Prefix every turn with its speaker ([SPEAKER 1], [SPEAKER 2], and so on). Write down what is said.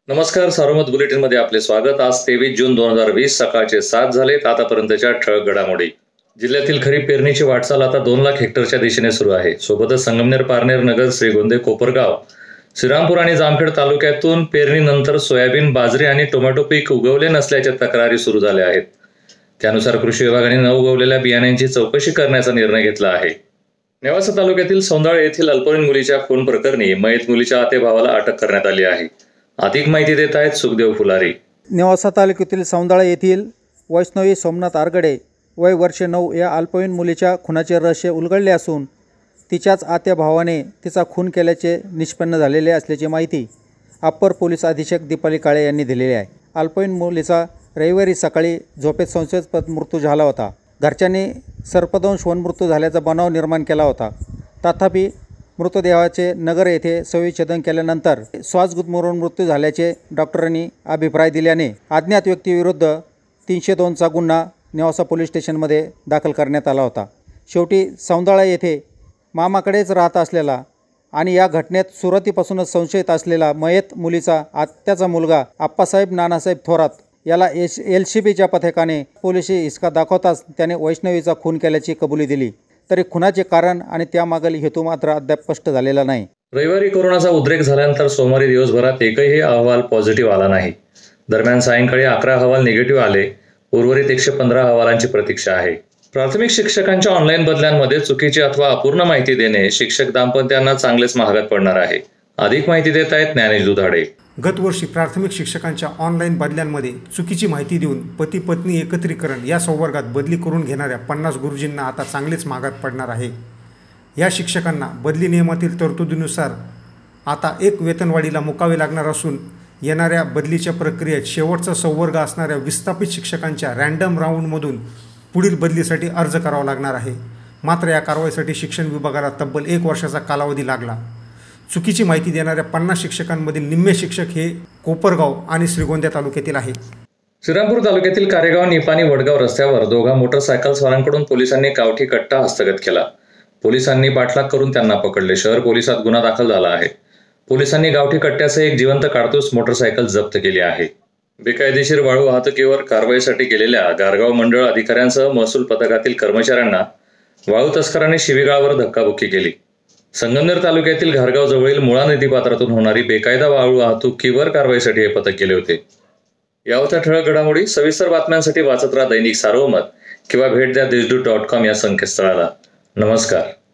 [SPEAKER 1] नमस्कार. सार्वमत बुलेटिनमध्ये आपले स्वागत. आज 23 जून 2020 सकाळचे 7 झालेत. आतापर्यंतच्या ठळक घडामोडी. जिल्ह्यातील खरीप पेरणीची वाटचाल आता 2 लाख हेक्टरच्या दिशेने सुरू आहे. सोबतच संगमनेर, पारनेर, नगर, श्रीगोंदे, कोपरगाव, श्रीरामपूर आणि जामखेड तालुक्यातून पेरणीनंतर सोयाबीन, बाजरी आणि टोमॅटो पीक उगवले नसल्याच्या तक्रारी सुरू झाल्या आहेत. त्यानुसार कृषी विभागाने न उगवलेल्या बियाण्यांची चौकशी करण्याचा निर्णय घेतला आहे. नेवासा तालुक्यातील सौंदाळ येथील अल्पवयीन मुलीच्या खून प्रकरणी मयत मुलीच्या आतेभावाला अटक करण्यात आली आहे. अधिक माहिती देत आहेत सुखदेव फुलारी.
[SPEAKER 2] नेवासा तालुक्यातील सौंदाळ येथील वैष्णवी सोमनाथ आरगडे वय वर्ष 9 या अल्पवयीन मुलीच्या खुनाचे रहस्य उलगडले असून तिच्याच आत्या भावाने तिचा खून केल्याचे निष्पन्न झालेले असल्याची माहिती अप्पर पोलीस अधीक्षक दीपाली काळे यांनी दिलेली आहे. अल्पवयीन मुलीचा रविवारी सकाळी झोपेत संशयास्पद मृत्यू झाला होता. घरच्यांनी सर्पदंश वनमृत्यू झाल्याचा बनाव निर्माण केला होता. तथापि मृतदेहाचे नगर येथे शवविच्छेदन केल्यानंतर श्वास गुदमरून मृत्यू झाल्याचे डॉक्टरांनी अभिप्राय दिल्याने अज्ञात व्यक्तीविरुद्ध 302चा गुन्हा नेवासा पोलीस स्टेशनमध्ये दाखल करण्यात आला होता. शेवटी सौंदाळा येथे मामाकडेच राहत असलेला आणि या घटनेत सुरुवातीपासूनच संशयित असलेला मयत मुलीचा आत्याचा मुलगा आप्पासाहेब नानासाहेब थोरात याला LCBच्या पथकाने पोलिसी हिसका दाखवताच त्याने वैष्णवीचा खून केल्याची कबुली दिली. तरी खुनाचे कारण आणि त्यामागील हेतू मात्र अद्याप स्पष्ट झालेला नाही.
[SPEAKER 1] रविवारी कोरोनाचा उद्रेक झाल्यानंतर सोमवारी दिवसभरात एकही अहवाल पॉझिटिव्ह आला नाही. दरम्यान सायंकाळी 11 अहवाल निगेटिव्ह आले. उर्वरित 115 अहवालांची प्रतीक्षा आहे. प्राथमिक शिक्षकांच्या ऑनलाईन बदल्यांमध्ये चुकीची अथवा अपूर्ण माहिती देणे शिक्षक दाम्पत्यांना चांगलेच महागात पडणार आहे. अधिक माहिती देत आहेत ज्ञानेश दुधाडे.
[SPEAKER 3] गतवर्षी प्राथमिक शिक्षकांच्या ऑनलाईन बदल्यांमध्ये चुकीची माहिती देऊन पती पत्नी एकत्रीकरण या संवर्गात बदली करून घेणाऱ्या 50 गुरुजींना आता चांगलेच महागात पडणार आहे. या शिक्षकांना बदली नियमातील तरतुदीनुसार आता एक वेतनवाढीला मुकावे लागणार असून येणाऱ्या बदलीच्या प्रक्रियेत शेवटचा संवर्ग असणाऱ्या विस्थापित शिक्षकांच्या रँडम राऊंडमधून पुढील बदलीसाठी अर्ज करावा लागणार आहे. मात्र या कारवाईसाठी शिक्षण विभागाला तब्बल 1 वर्षाचा कालावधी लागला. चुकीची माहिती देणाऱ्या 50 शिक्षकांमधील निम्मे शिक्षक हे कोपरगाव आणि श्रीगोंदा तालुक्यातील आहेत.
[SPEAKER 1] श्रीरामपूर तालुक्यातील कारेगाव निपाणी वडगाव रस्त्यावर दोघा मोटरसायकलस्वारांकडून पोलिसांनी गावठी कट्टा हस्तगत केला. पोलिसांनी पाठलाग करून त्यांना पकडले. शहर पोलिसात गुन्हा दाखल झाला आहे. पोलिसांनी गावठी कट्ट्यासह एक जिवंत काडतूस मोटरसायकल जप्त केली आहे. बेकायदेशीर वाळू वाहतुकीवर कारवाईसाठी गेलेल्या गारगाव मंडळ अधिकाऱ्यांसह महसूल पथकातील कर्मचाऱ्यांना वाळू तस्करांनी शिवीगाळावर धक्काबुक्की केली. संगमनेर तालुक्यातील घारगाव जवळील मुळा नदीपात्रातून होणारी बेकायदा वाळू वाहतुकीवर कारवाईसाठी हे पथक केले होते. या होत्या ठळक घडामोडी. सविस्तर बातम्यांसाठी वाचत राहा दैनिक सार्वमत किंवा भेट द्या देशदूत.com या संकेतस्थळाला. नमस्कार.